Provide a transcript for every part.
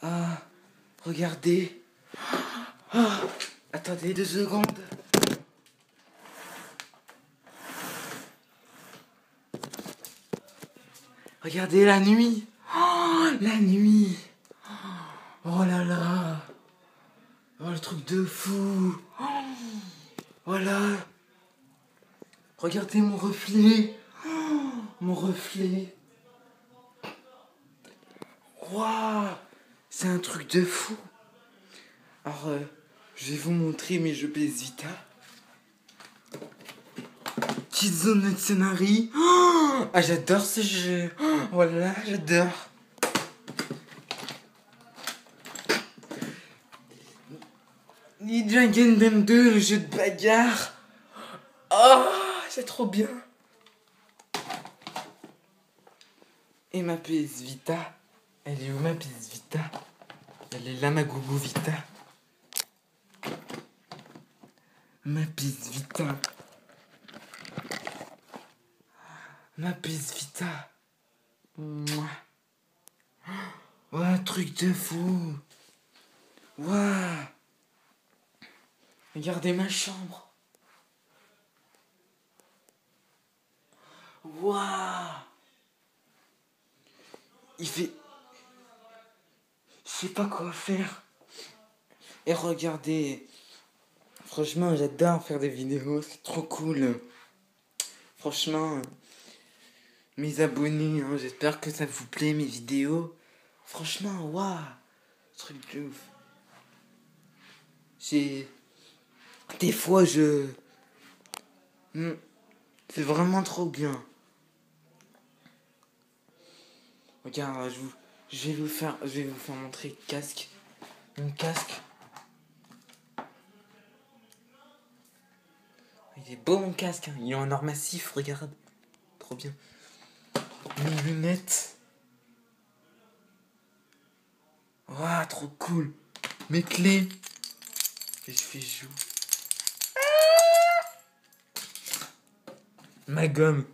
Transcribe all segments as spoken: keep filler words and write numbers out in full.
Ah, regardez. Ah, attendez deux secondes. Regardez la nuit. Oh, la nuit. Oh là là. Oh, le truc de fou. Oh, voilà. Regardez mon reflet. Oh, mon reflet. Waouh. C'est un truc de fou. Alors, euh, je vais vous montrer mes jeux P S Vita. Petite zone de scénario. Oh, ah, j'adore ce jeu. Oh, voilà, j'adore. Ninja Gaiden deux, le jeu de bagarre. Oh, c'est trop bien. Et ma P S Vita. Elle est où ma P S Vita? Elle est là, ma Gogo Vita. Ma P S Vita. Ma P S Vita. Mouah. Ouais, truc de fou. Waouh. Regardez ma chambre. Waouh. Il fait... Je sais pas quoi faire. Et regardez. Franchement, j'adore faire des vidéos. C'est trop cool. Franchement, mes abonnés, hein, j'espère que ça vous plaît, mes vidéos. Franchement, waouh. Truc de ouf. J'ai... Des fois, je... Hmm. C'est vraiment trop bien. Regarde, je, vous... je vais vous faire... Je vais vous faire montrer le casque. Mon casque. Il est beau mon casque, hein. Il est en or massif, regarde. Trop bien. Mes lunettes. Waouh, trop cool. Mes clés. Et je fais joue. Ma gomme.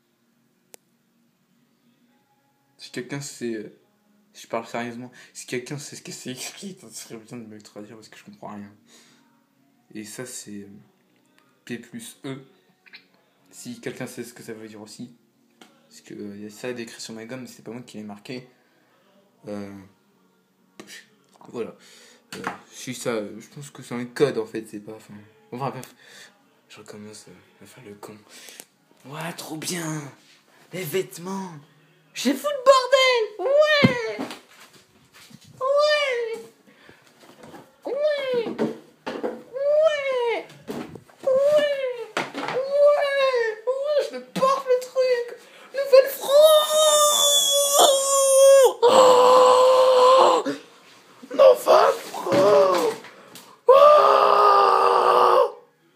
Si quelqu'un sait... Euh, si je parle sérieusement, si quelqu'un sait ce que c'est écrit, ça serait bien de me le traduire parce que je comprends rien. Et ça c'est... Euh, P plus E. Si quelqu'un sait ce que ça veut dire aussi. Parce que il euh, y a ça d'écrit sur ma gomme, mais c'est pas moi qui l'ai marqué. Euh, voilà. Euh, si ça, je pense que c'est un code en fait, c'est pas. Enfin, enfin bref, je recommence à faire le con. Ouais, trop bien. Les vêtements. J'ai fou le bordel. Ouais. Ouais. Ouais. Ouais. Ouais. Ouais. Ouais, je le porte le truc. Nouvelle France. Oh, Nova Pro. Oh.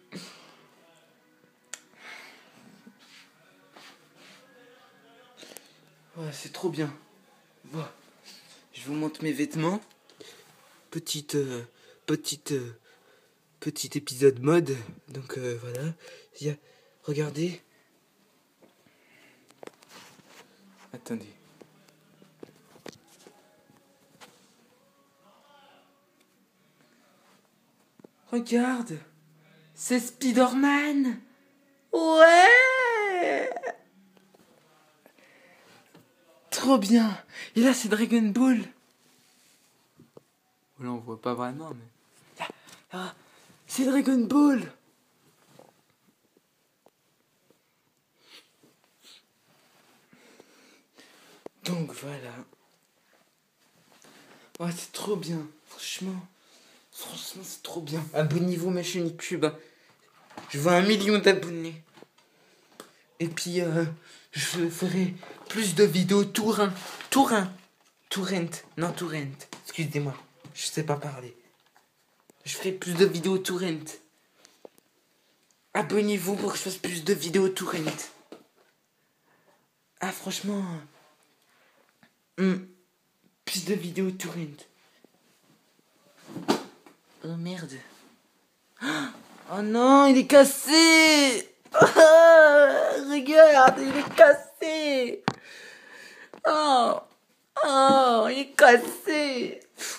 Ouais, c'est trop bien. Voilà. Je vous montre mes vêtements. Petite, euh, petite, euh, petit épisode mode. Donc euh, voilà. Il y a, regardez. Attendez. Regarde. C'est Spider-Man. Ouais. Trop bien. Et là, c'est Dragon Ball. Là, on voit pas vraiment, mais... Là, là, c'est Dragon Ball. Donc, voilà. Ouais, c'est trop bien. Franchement. Franchement, c'est trop bien. Abonnez-vous à ma chaîne YouTube. Je veux un million d'abonnés. Et puis, euh, je ferai plus de vidéos Tourin. Tourin. Tourent. Non, Tourent. Excusez-moi. Je sais pas parler. Je ferai plus de vidéos Tourent. Abonnez-vous pour que je fasse plus de vidéos Tourent. Ah, franchement. Hum, plus de vidéos Tourent. Oh merde. Oh non, il est cassé. Oh, regarde, il est cassé. Oh, oh, il est cassé.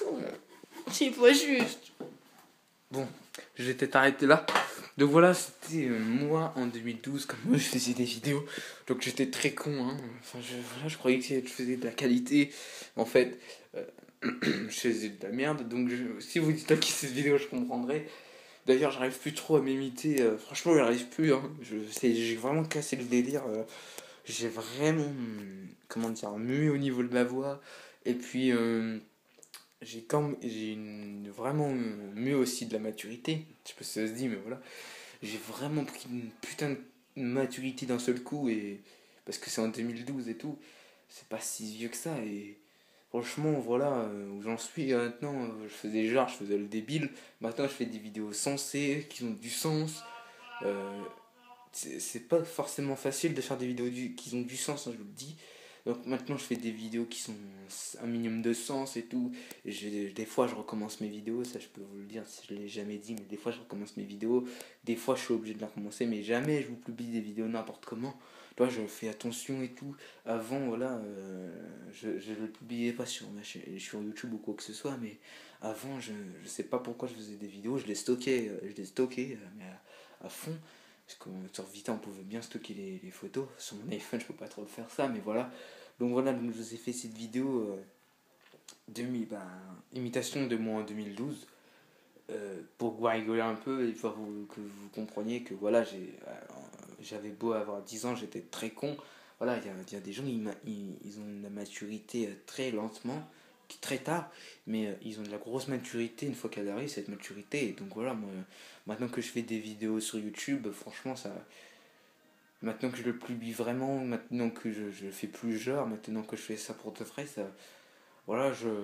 C'est pas juste. Bon, je vais peut-être arrêter là. Donc voilà, c'était euh, moi en deux mille douze, comme moi je faisais des vidéos. Donc j'étais très con, hein. Enfin, je, voilà, je croyais que je faisais de la qualité. En fait, euh, je faisais de la merde. Donc je- si vous dites qui cette vidéo, je comprendrai. D'ailleurs, j'arrive plus trop à m'imiter. euh, franchement, j'arrive plus. Hein. Je, c'est- j'ai vraiment cassé le délire. euh, j'ai vraiment, hum, comment dire, mué au niveau de ma voix. Et puis, euh, j'ai quand même- j'ai une, vraiment mieux aussi de la maturité. Je sais pas si ça se dit, mais voilà. J'ai vraiment pris une putain de maturité d'un seul coup. Et, parce que c'est en deux mille douze et tout. C'est pas si vieux que ça. Et franchement, voilà euh, où j'en suis euh, maintenant. euh, Je faisais genre, je faisais le débile. Maintenant, je fais des vidéos sensées, qui ont du sens. Euh, c'est c'est pas forcément facile de faire des vidéos du- qui ont du sens, hein, je vous le dis. Donc maintenant, je fais des vidéos qui sont un minimum de sens et tout. Et j'ai- des fois, je recommence mes vidéos, ça je peux vous le dire si je l'ai jamais dit, mais des fois, je recommence mes vidéos. Des fois, je suis obligé de les recommencer, mais jamais je vous publie des vidéos n'importe comment. Toi, je fais attention et tout. Avant, voilà, euh, je ne le publiais pas sur, ma chaîne, sur YouTube ou quoi que ce soit, mais avant, je, je sais pas pourquoi je faisais des vidéos, je les stockais, euh, je les stockais euh, mais à, à fond. Parce que sur Vita, on pouvait bien stocker les, les photos. Sur mon iPhone, je peux pas trop faire ça, mais voilà. Donc voilà, donc je vous ai fait cette vidéo euh, demi, ben, imitation de moi en deux mille douze. Euh, pour vous rigoler un peu et pour vous, que vous compreniez que voilà, j'ai, euh, j'avais beau avoir dix ans, j'étais très con. Voilà, il y a, y a des gens, ils, ils, ils ont la maturité euh, très lentement, très tard, mais euh, ils ont de la grosse maturité une fois qu'elle arrive, cette maturité. Et donc voilà, moi, maintenant que je fais des vidéos sur YouTube, franchement, ça, maintenant que je le publie vraiment, maintenant que je, je fais plus genre, maintenant que je fais ça pour de vrai, ça, voilà, je,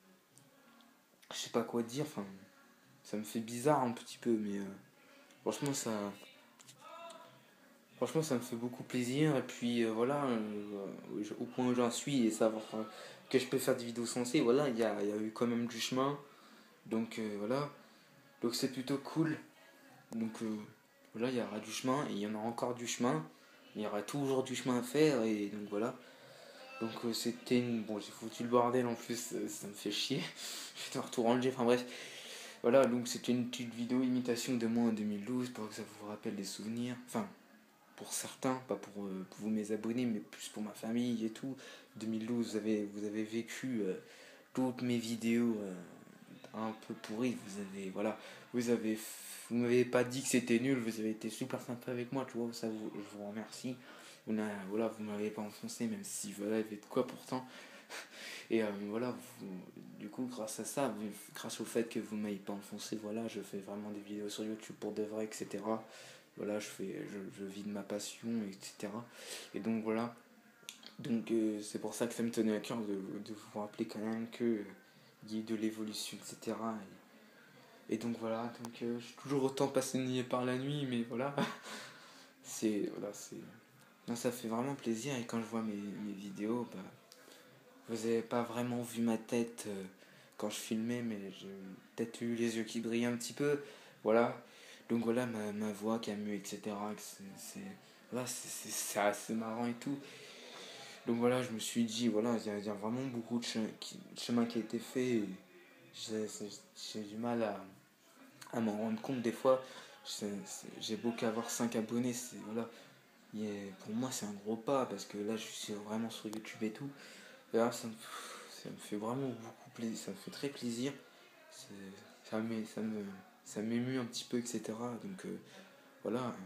je sais pas quoi dire, enfin, ça me fait bizarre un petit peu, mais euh, franchement, ça, franchement, ça me fait beaucoup plaisir. Et puis euh, voilà, euh, au point où j'en suis et savoir euh, que je peux faire des vidéos sensées, voilà, il y a, y a eu quand même du chemin. Donc euh, voilà, donc c'est plutôt cool. Donc euh, voilà, il y aura du chemin et il y en aura encore du chemin. Il y aura toujours du chemin à faire et donc voilà. Donc euh, c'était une... Bon, j'ai foutu le bordel en plus, euh, ça me fait chier. Je vais devoir tout ranger, enfin bref. Voilà, donc c'était une petite vidéo imitation de moi en deux mille douze pour que ça vous rappelle des souvenirs. Enfin, pour certains, pas pour, euh, pour vous mes abonnés, mais plus pour ma famille et tout. deux mille douze, vous avez, vous avez vécu euh, toutes mes vidéos euh, un peu pourries. Vous avez, voilà, vous avez, vous m'avez pas dit que c'était nul, vous avez été super sympa avec moi, tu vois, ça vous, je vous remercie. On a, voilà, vous m'avez pas enfoncé, même si voilà, il y avait de quoi pourtant. Et euh, voilà, vous, du coup, grâce à ça, grâce au fait que vous m'ayez pas enfoncé, voilà, je fais vraiment des vidéos sur YouTube pour de vrai, et cetera. Voilà, je, fais, je, je vis de ma passion, et cetera. Et donc voilà, donc euh, c'est pour ça que ça me tenait à cœur de, de vous rappeler quand même que euh, il y a eu de l'évolution, et cetera. Et, et donc voilà, donc euh, je suis toujours autant passionné par la nuit, mais voilà, c'est voilà, c'est non, ça fait vraiment plaisir. Et quand je vois mes, mes vidéos, bah, vous avez pas vraiment vu ma tête euh, quand je filmais, mais j'ai peut-être eu les yeux qui brillent un petit peu. Voilà. Donc voilà, ma, ma voix qui a mieux, et cetera. C'est, c'est, voilà, c'est, c'est, c'est assez marrant et tout. Donc voilà, je me suis dit, voilà, il y, a- il y a vraiment beaucoup de chemin qui, chemin qui a été fait. Et j'ai, j'ai du mal à, à m'en rendre compte des fois. C'est- c'est- j'ai beau qu'avoir cinq abonnés, c'est, voilà, il est- pour moi c'est un gros pas parce que là je suis vraiment sur YouTube et tout. Et là, ça me, ça me fait vraiment beaucoup plaisir, ça me fait très plaisir. C'est- Ça m'é- ça me, ça m'émue un petit peu, et cetera. Donc euh, voilà,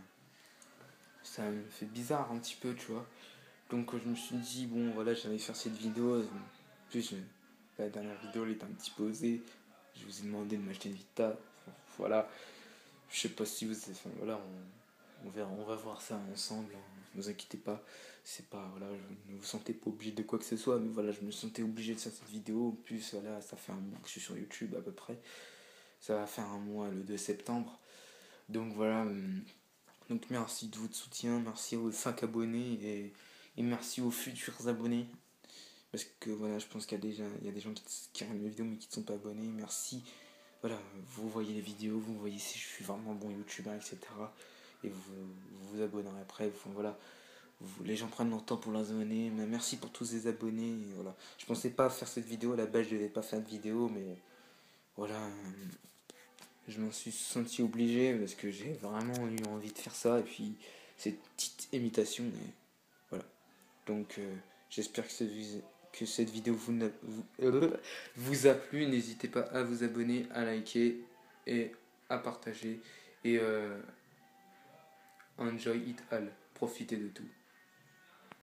ça me fait bizarre un petit peu, tu vois. Donc euh, je me suis dit, bon voilà, j'allais faire cette vidéo. euh, En plus, je- la dernière vidéo, elle était un petit peu osée. Je vous ai demandé de m'acheter une Vita. Voilà, je sais pas si vous... Enfin, voilà, on, on, verra, on va voir ça ensemble. Hein. Ne vous inquiétez pas. C'est pas... Voilà, je ne vous sentez pas obligé de quoi que ce soit. Mais voilà, je me sentais obligé de faire cette vidéo. En plus, voilà, ça fait un mois que je suis sur YouTube à peu près. Ça va faire un mois le deux septembre. Donc voilà. hum, Donc merci de votre soutien. Merci aux cinq abonnés. Et, et merci aux futurs abonnés. Parce que voilà, je pense qu'il y a déjà il y a des gens qui, qui regardent mes vidéos mais qui ne sont pas abonnés. Merci. Voilà, vous voyez les vidéos, vous voyez si je suis vraiment bon youtubeur, et cetera. Et vous vous, vous abonnerez après. Enfin, voilà, vous, les gens prennent leur temps pour les abonner. Mais merci pour tous ces abonnés. Et voilà. Je pensais pas faire cette vidéo, à la base je devais pas faire de vidéo, mais voilà, euh, je m'en suis senti obligé parce que j'ai vraiment eu envie de faire ça. Et puis, cette petite imitation. Et voilà. Donc, euh, j'espère que cette, que cette vidéo vous, n'a- vous, euh, vous a plu. N'hésitez pas à vous abonner, à liker et à partager. Et euh, enjoy it all. Profitez de tout.